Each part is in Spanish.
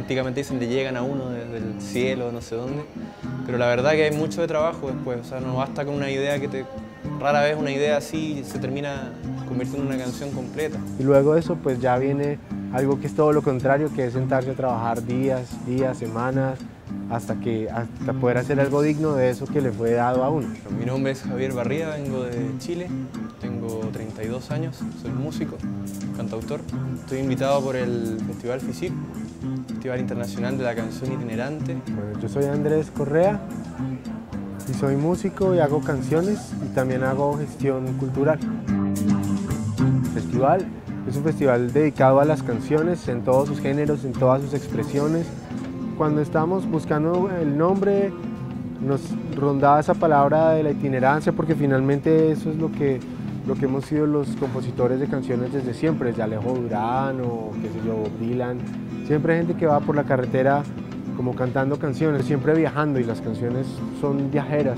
románticamente dicen le llegan a uno desde el cielo, no sé dónde, pero la verdad que hay mucho de trabajo después, o sea, no basta con una idea rara vez una idea así se termina convirtiendo en una canción completa. Y luego de eso pues ya viene algo que es todo lo contrario, que es sentarse a trabajar días, semanas, hasta poder hacer algo digno de eso que le fue dado a uno. Mi nombre es Javier Barría, vengo de Chile, tengo 32 años, soy músico, cantautor. Estoy invitado por el Festival FISIC, Festival Internacional de la Canción Itinerante. Bueno, yo soy Andrés Correa y soy músico y hago canciones y también hago gestión cultural. El festival es un festival dedicado a las canciones en todos sus géneros, en todas sus expresiones. Cuando estábamos buscando el nombre, nos rondaba esa palabra de la itinerancia, porque finalmente eso es lo que hemos sido los compositores de canciones desde siempre, desde Alejo Durán o qué sé yo, Bob Dylan. Siempre hay gente que va por la carretera como cantando canciones, siempre viajando, y las canciones son viajeras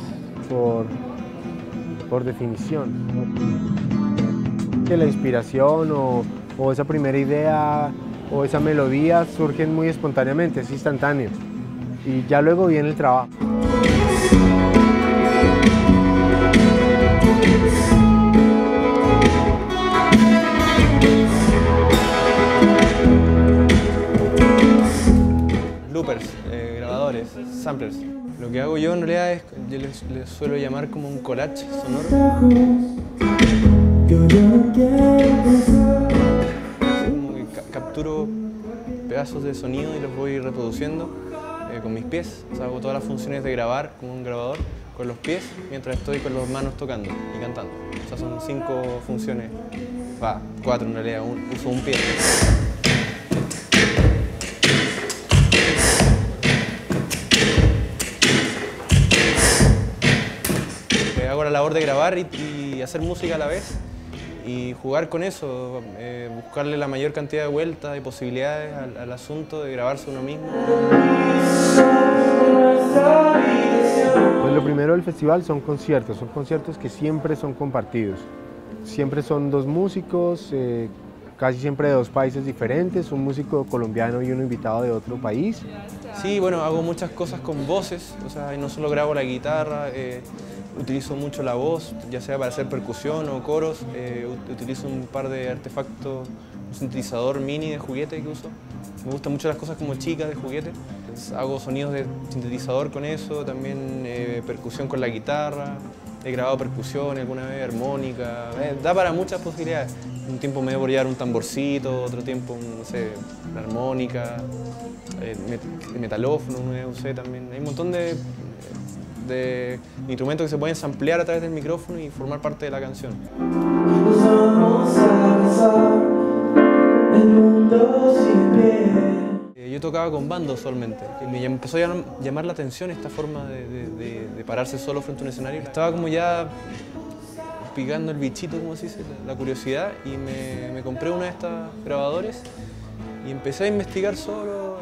por definición. Que la inspiración o esa primera idea o esa melodía surgen muy espontáneamente, es instantáneo, y ya luego viene el trabajo. Loopers, grabadores, samplers. Lo que hago yo en realidad es, yo les suelo llamar como un collage sonoro. Como que capturo pedazos de sonido y los voy reproduciendo con mis pies. O sea, hago todas las funciones de grabar como un grabador con los pies mientras estoy con las manos tocando y cantando. O sea, son 5 funciones, 4 en realidad, uso un pie. Hago la labor de grabar y hacer música a la vez y jugar con eso, buscarle la mayor cantidad de vueltas y posibilidades al asunto de grabarse uno mismo. Pues lo primero del festival son conciertos que siempre son compartidos. Siempre son 2 músicos, casi siempre de 2 países diferentes, un músico colombiano y uno invitado de otro país. Sí, bueno, hago muchas cosas con voces, o sea, no solo grabo la guitarra, utilizo mucho la voz, ya sea para hacer percusión o coros, utilizo un par de artefactos, un sintetizador mini de juguete que uso. Me gustan mucho las cosas como chicas de juguete. Hago sonidos de sintetizador con eso, también percusión con la guitarra. He grabado percusión alguna vez, armónica, da para muchas posibilidades. Un tiempo me dio por llevar un tamborcito, otro tiempo, no sé, la armónica, el metalófono usé también. Hay un montón de instrumentos que se pueden samplear a través del micrófono y formar parte de la canción. Yo tocaba con banda usualmente, y me empezó a llamar la atención esta forma de pararse solo frente a un escenario. Estaba como ya picando el bichito, como se dice, la curiosidad, y me compré una de estas grabadores y empecé a investigar solo.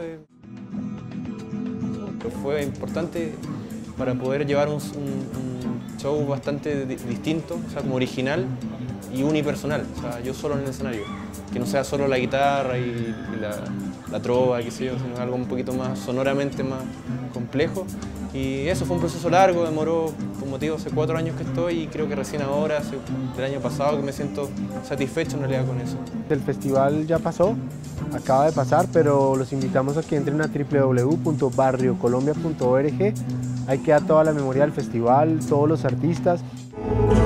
Fue importante para poder llevar un show bastante distinto, o sea, como original y unipersonal, o sea, yo solo en el escenario, que no sea solo la guitarra y la trova, qué sé yo, sino algo un poquito más sonoramente más complejo. Y eso fue un proceso largo, demoró, como te digo, hace 4 años que estoy, y creo que recién ahora, el año pasado, que me siento satisfecho en realidad con eso. El festival ya pasó, acaba de pasar, pero los invitamos a que entren a www.barriocolombia.org. Ahí queda toda la memoria del festival, todos los artistas.